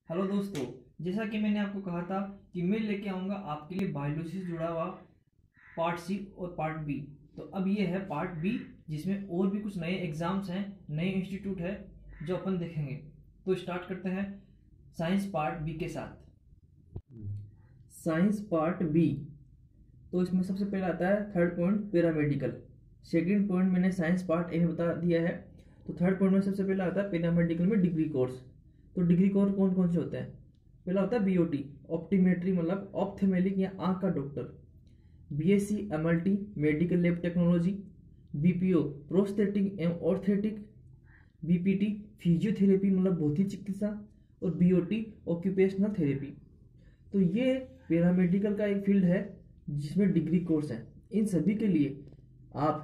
Hello दोस्तों, जैसा कि मैंने आपको कहा था कि मैं लेके आऊँगा आपके लिए बायोलॉजी से जुड़ा हुआ पार्ट सी और पार्ट बी। तो अब ये है पार्ट बी, जिसमें और भी कुछ नए एग्जाम्स हैं, नए इंस्टीट्यूट है जो अपन देखेंगे। तो स्टार्ट करते हैं साइंस पार्ट बी के साथ। साइंस पार्ट बी, तो इसमें सबसे पहले आता है third point paramedical. Second point मैंने साइंस पार्ट ए में बता दिया है। तो थर्ड पॉइंट में सबसे पहले आता है पैरामेडिकल में डिग्री कोर्स। तो डिग्री कोर्स कौन कौन से होते हैं? पहला होता है बीओटी, ऑप्टीमेट्री मतलब ऑप्थेमेलिक या आंख का doctor. BSc MLT medical lab technology. BPO prosthetic एवं ऑर्थेटिक। बीपीटी फिजियोथेरेपी मतलब भौतिक चिकित्सा। और बीओटी ऑक्यूपेशनल थेरेपी। तो ये पैरामेडिकल का एक फील्ड है जिसमें डिग्री कोर्स है। इन सभी के लिए आप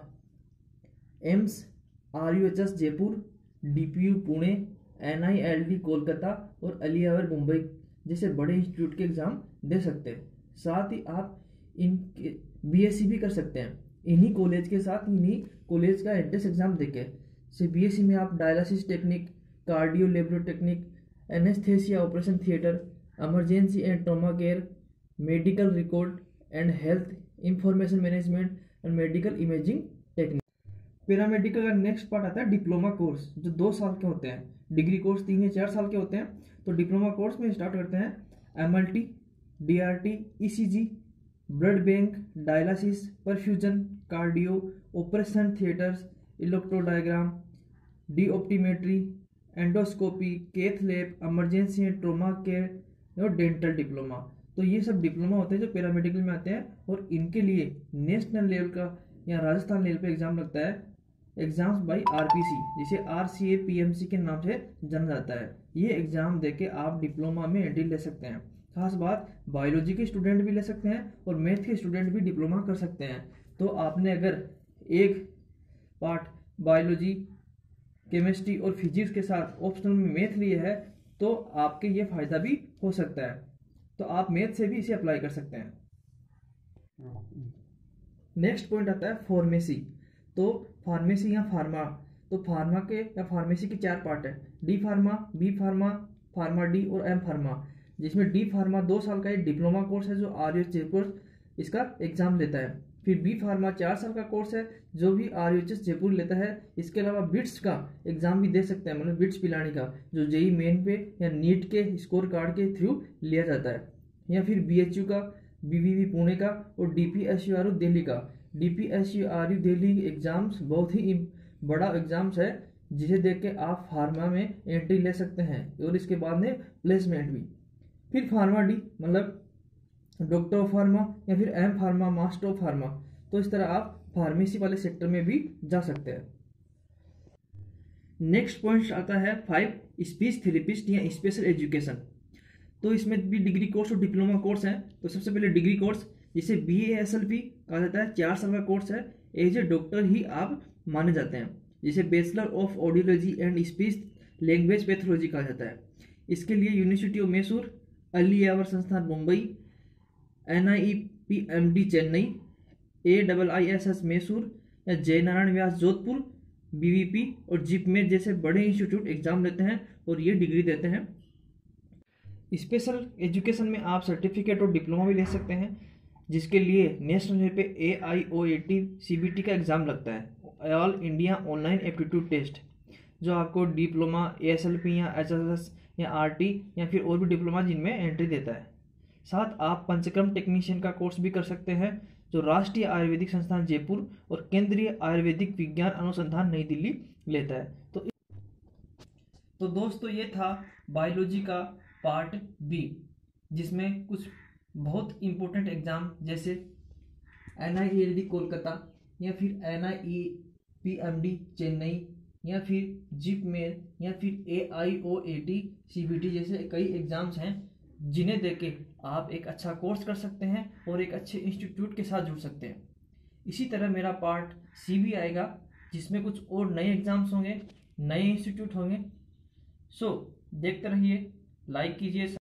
AIIMS, RUHS Jaipur, DPU Pune, NILT Kolkata और अलियावर मुंबई जैसे बड़े इंस्टीट्यूट के एग्जाम दे सकते हैं। साथ ही आप इनके बीएससी भी कर सकते हैं इन्हीं कॉलेज के साथ, इन्हीं कॉलेज का एंट्रेंस एग्जाम देके। से बीएससी में आप dialysis technique, cardio laboratory technique, anaesthesia operation theatre, emergency and trauma care, medical record and health information management and medical imaging technique. Paramedical का नेक्स्ट पार्ट आता है डिप्लोमा कोर्स, जो 2 साल के होते हैं। डिग्री कोर्स 3 या 4 साल के होते हैं। तो डिप्लोमा कोर्स में स्टार्ट करते हैं MLT, DRT, ECG, blood bank, dialysis, perfusion, cardio, operation theatres, electrodiagram, D optometry, endoscopy, cath lab, emergency and trauma care और डेंटल डिप्लोमा। तो ये सब डिप्लोमा होते हैं जो पैरामेडिकल में आते हैं, और इनके लिए नेशनल लेवल का या राजस्थान लेवल पे एग्जाम लगता है, एग्जाम्स बाय आरपीसी, जिसे आरसीए पीएमसी के नाम से जाना जाता है। ये एग्जाम देके आप डिप्लोमा में एंट्री ले सकते हैं। खास बात, बायोलॉजी के स्टूडेंट भी ले सकते हैं और मैथ के स्टूडेंट भी डिप्लोमा कर सकते हैं। तो आपने अगर एक पार्ट बायोलॉजी, केमिस्ट्री और फिजिक्स के साथ ऑप्शनल में मैथ लिए है तो आपके ये फायदा भी हो सकता है। तो आप मैथ से भी इसे अप्लाई कर सकते हैं। नेक्स्ट पॉइंट आता है फार्मेसी। तो फार्मेसी या फार्मा, तो फार्मा के या फार्मेसी के 4 पार्ट है, D pharma, B pharma, pharma D और एम फार्मा। जिसमें डी फार्मा 2 साल का एक डिप्लोमा कोर्स है जो आरयूएच जयपुर इसका एग्जाम लेता है। फिर बी फार्मा 4 साल का कोर्स है जो भी आरयूएच जयपुर लेता है। इसके अलावा बिट्स का एग्जाम भी दे सकते हैं, मतलब बिट्स पिलानी का, जो जेई मेन पे या नीट के स्कोर कार्ड के थ्रू लिया जाता है। या फिर बीएचयू का, बीवीवी पुणे का और डीपीएसयूआरयू दिल्ली का। डीपीएसयूआरयू दिल्ली एग्जाम्स बहुत ही बड़ा एग्जाम्स है, जिसे देख के आप फार्मा में एंट्री ले सकते हैं और इसके बाद में प्लेसमेंट भी। फिर फार्मा डी मतलब डॉक्टर ऑफ फार्मा या फिर M pharma, master of pharma. तो इस तरह आप फार्मेसी वाले सेक्टर में भी जा सकते हैं। नेक्स्ट पॉइंट आता है 5 स्पीच थेरेपिस्ट या स्पेशल एजुकेशन। तो इसमें भी डिग्री कोर्स और डिप्लोमा कोर्स है। तो सबसे पहले डिग्री कोर्स, जिसे BASLP कहा जाता है, 4 साल का कोर्स है। एज ए डॉक्टर ही आप माने जाते हैं, जिसे bachelor of audiology and speech language pathology कहा जाता है। इसके लिए यूनिवर्सिटी ऑफ मैसूर, अलियावर संस्थान मुंबई, NIEPMD चेन्नई, AIISS मैसूर या जयनारायण व्यास जोधपुर, BVP और जिप में जैसे बड़े इंस्टीट्यूट एग्जाम लेते हैं और ये डिग्री देते हैं। स्पेशल एजुकेशन में आप सर्टिफिकेट और डिप्लोमा भी ले सकते हैं, जिसके लिए नेशनल लेवल पे AIOAT CBT का एग्ज़ाम लगता है, all India online aptitude test, जो आपको डिप्लोमा, ASLP या HSS या RT या फिर और भी डिप्लोमा जिनमें एंट्री देता है। साथ आप पंचक्रम टेक्नीशियन का कोर्स भी कर सकते हैं, जो राष्ट्रीय आयुर्वेदिक संस्थान जयपुर और केंद्रीय आयुर्वेदिक विज्ञान अनुसंधान नई दिल्ली लेता है। तो दोस्तों, ये था बायोलॉजी का पार्ट बी, जिसमें कुछ बहुत इम्पोर्टेंट एग्जाम जैसे NIELD कोलकाता या फिर NIEPMD चेन्नई या फिर जिप मेल या फिर AIOAT CBT जैसे कई एग्जाम्स हैं, जिन्हें देके आप एक अच्छा कोर्स कर सकते हैं और एक अच्छे इंस्टीट्यूट के साथ जुड़ सकते हैं। इसी तरह मेरा पार्ट सी भी आएगा, जिसमें कुछ और नए एग्जाम्स होंगे, नए इंस्टीट्यूट होंगे। सो देखते रहिए, लाइक कीजिए।